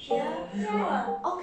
OK。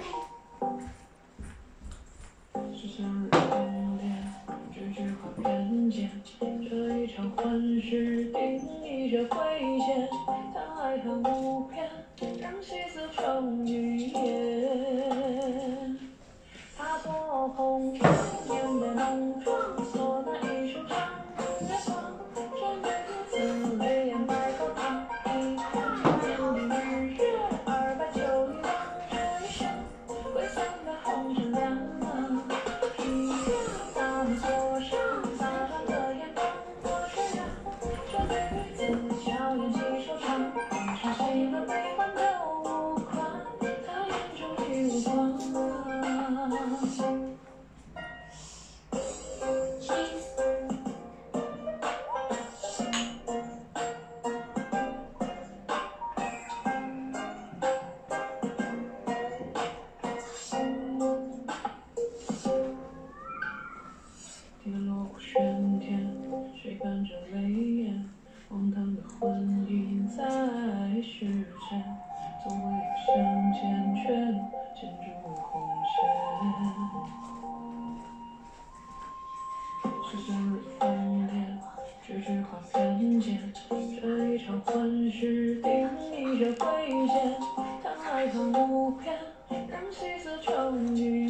是向日疯癫，句句话偏见。这一场幻视，定一些危险。他爱恨无边，让戏子成语言。他多红颜的浓妆，锁那一身长月光。这女子泪眼白沟淌，一块天地日月，二百秋一望这一生，挥散的红尘两茫。一月大门锁上，洒乱的眼光过水染。这女子笑颜几收场，一场喜乐悲欢都无关，她眼中已无光。天锣鼓喧天，谁看着泪眼？荒唐的婚姻在世间，总会有相见却牵住红线。是向日疯癫，句句话偏见。这一场幻视，定一些危险。他爱恨无边，让戏子成语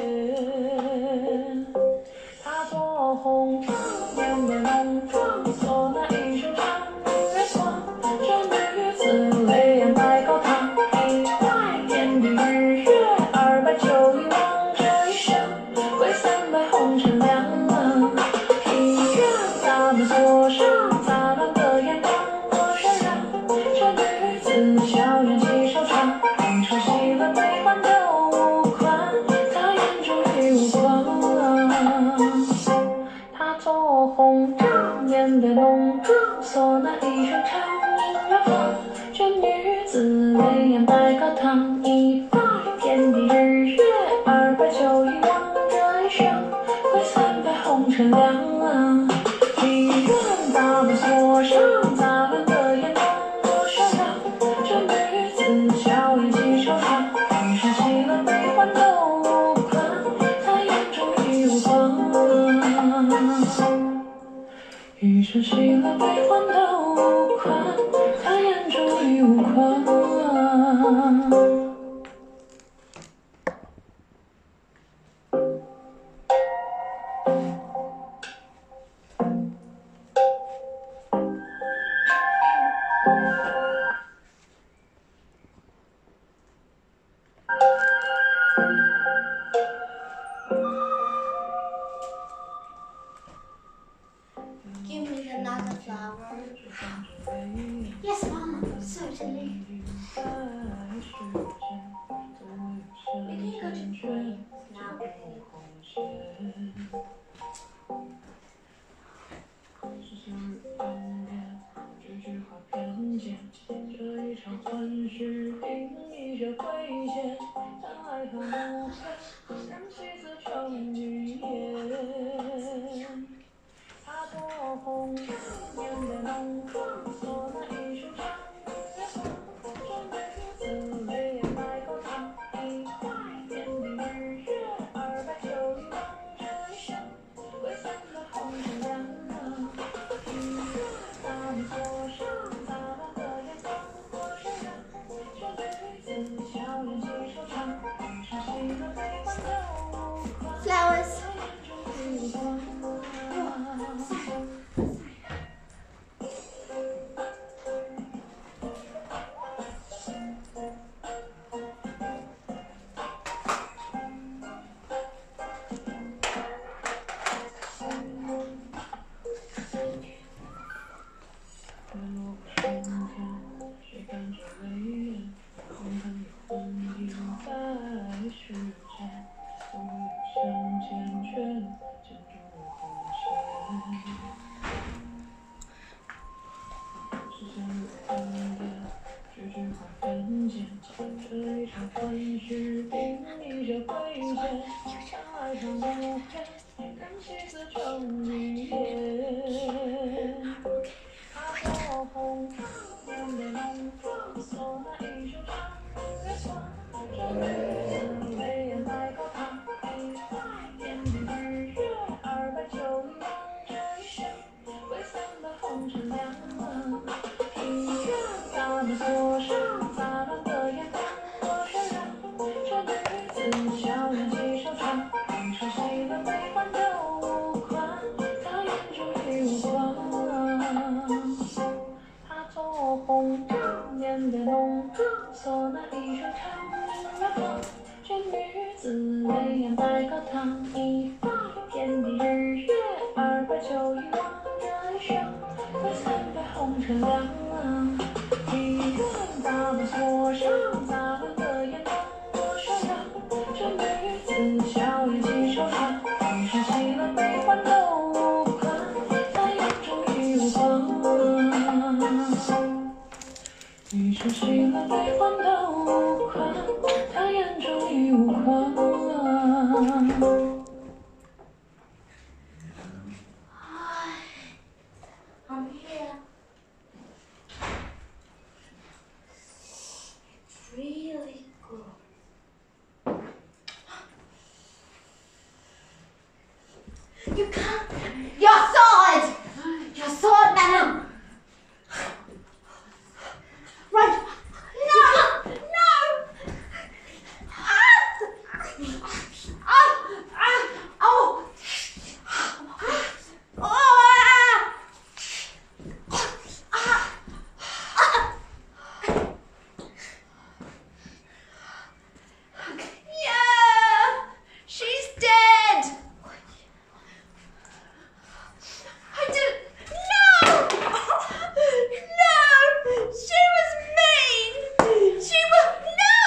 言。他多红颜的浓妆，锁那一身长月光。这女子泪眼白沟淌，一块天地日月，二百秋一望这一生，挥散百红尘两茫。一月大门锁上，杂乱的眼光过渲染。这女子笑颜几收场，一场喜乐悲欢都无关，她眼中已无光。她多红颜的浓妆，锁那一身长月光。这女子泪眼白沟淌，一块天地日月，二百秋一望这一生，挥散百红尘两茫。一月大门锁上，杂乱的眼光过渲染。这女子笑颜几收场，一场喜乐悲欢都无关，她眼中已无光。一场喜乐悲欢都无关，她眼中已无光。 Give me another flower. Yes, Mama, certainly. We can go to the play now. 是向日疯癫，句句话偏见。这一场幻视，定一些危险。他爱恨无边，让戏子成语言。他多红颜的浓妆，锁那一身长月光。这女子泪眼白沟淌，一块天地日月，二百秋一望这一生，挥散的红尘两茫。一月大门锁上，杂乱的眼光过渲染。这女子笑颜几收场，一场喜乐悲欢都无关。 Flowers. 她眼中已无光。天锣鼓喧天，谁看着泪眼？荒唐的婚姻在世间，总会有相见却牵住红线。是向日疯癫，句句话偏见。这一场幻视，定一些危险。他爱恨无边，让戏子成语言。他多红颜的浓妆，锁那一身长月光。 糖一发，天地日月200秋一望人生，快300红尘凉啊！一段大门锁上，杂乱的眼光我手上，这美女子笑颜几惆怅，一生喜乐悲欢都无关，她眼中已无光。一生喜乐悲欢都无关，他眼中已无光。 I'm here. It's really good. You can't. Your sword! Your sword, madam! Right! No! No! Oh! Yeah! She's dead! I didn't. No! No! She was mean! She was.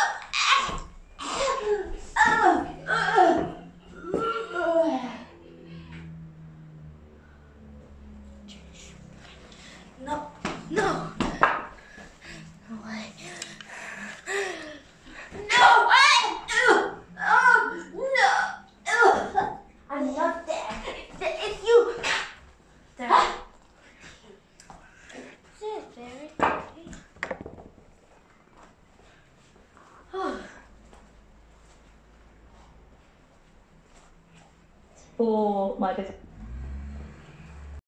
No! No! No! No way. No way! No! I'm not there. It's you. There. This is very pretty. For my business.